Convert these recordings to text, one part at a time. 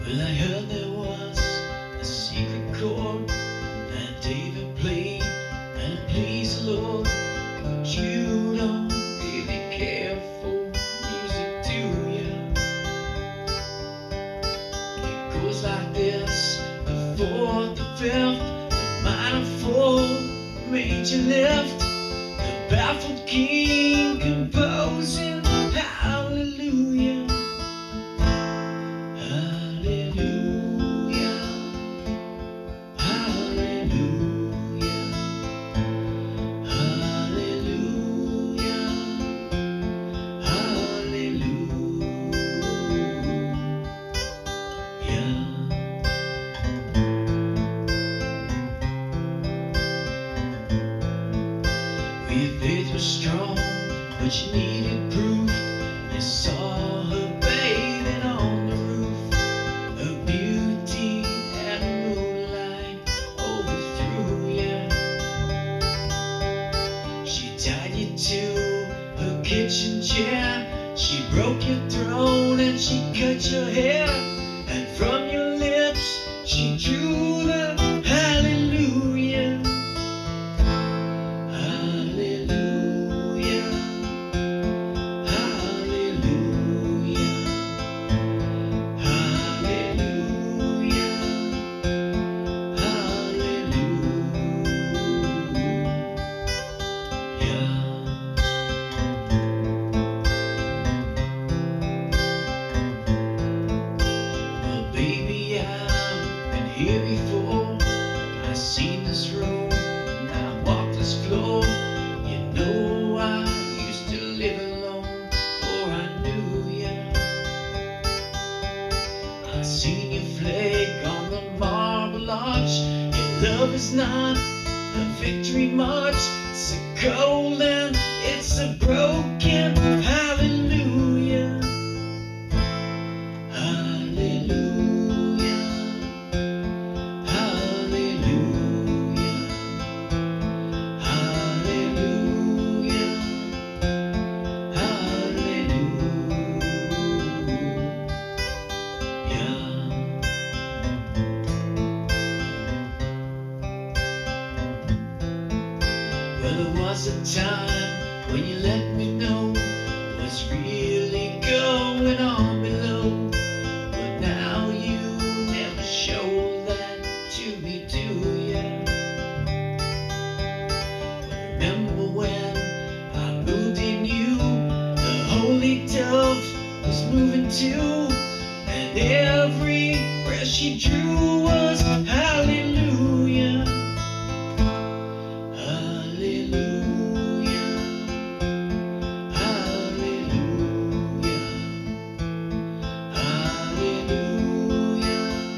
Well, I heard there was a secret chord that David played, and it pleased the Lord. But you don't really care for music, do you? It goes like this: the fourth, the fifth, the minor fourth, the major lift, the baffled king composing hallelujah. Hallelujah, hallelujah, hallelujah, hallelujah. Your faith was strong, but you needed proof. You saw her bathing on the roof. Her beauty and moonlight overthrew you. She tied you to her kitchen chair. She broke your throne and she cut your hair. And from your lips she drew the hallelujah. Hallelujah, hallelujah, hallelujah, Well, baby, I've been here before. I've seen this room and I walked this floor. You know I used to live alone before I knew ya. I seen you flake on the marble arch. Your love is not a victory march. It's a cold and it's a broken hallelujah. Hallelujah, hallelujah, hallelujah, Well, there was a time when you let me know what's really going on below. But now you never show that to me, do ya? But remember when I moved in you, the holy dove was moving too, and every breath she drew was hallelujah. Hallelujah, hallelujah, hallelujah,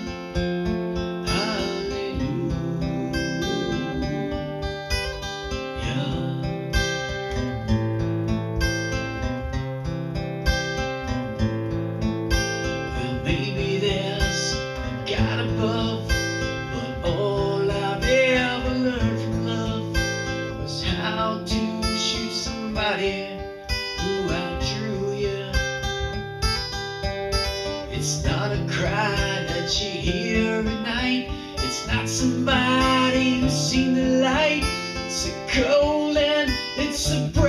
Well, maybe there's a God above, but all I've ever learned from love was how to shoot somebody who outdrew you. It's not a cry that you hear at night. It's not somebody who's seen the light. It's a cold and it's a